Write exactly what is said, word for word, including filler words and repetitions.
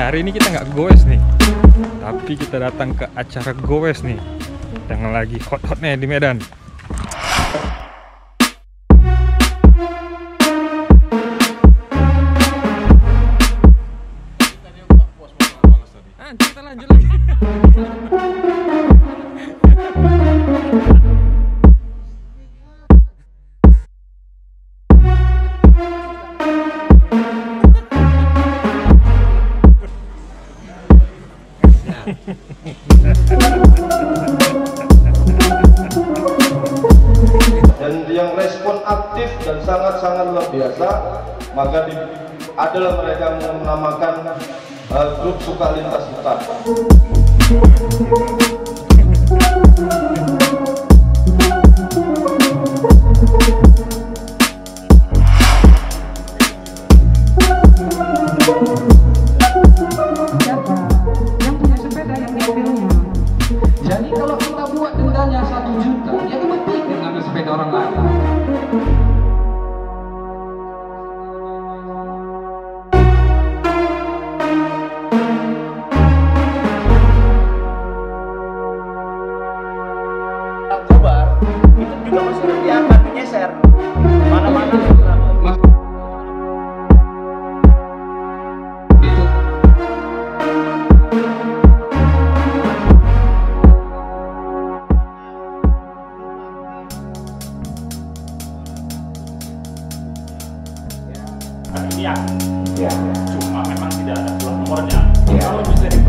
hari ini kita nggak goes nih, tapi kita datang ke acara goes nih yang lagi hot-hotnya di Medan. Ah, kita lanjut lagi. Dan yang respon aktif dan sangat-sangat luar biasa, maka di, adalah mereka yang menamakan uh, grup suka lintas hutan. Jadi kalau kita buat dendanya satu juta, ya kita pikir ngambil sepeda orang lain. Kobar itu juga masih nanti akan digeser mana-mana. Iya, ya. Cuma memang tidak ada plat nomornya. Ya. Kalau bisa di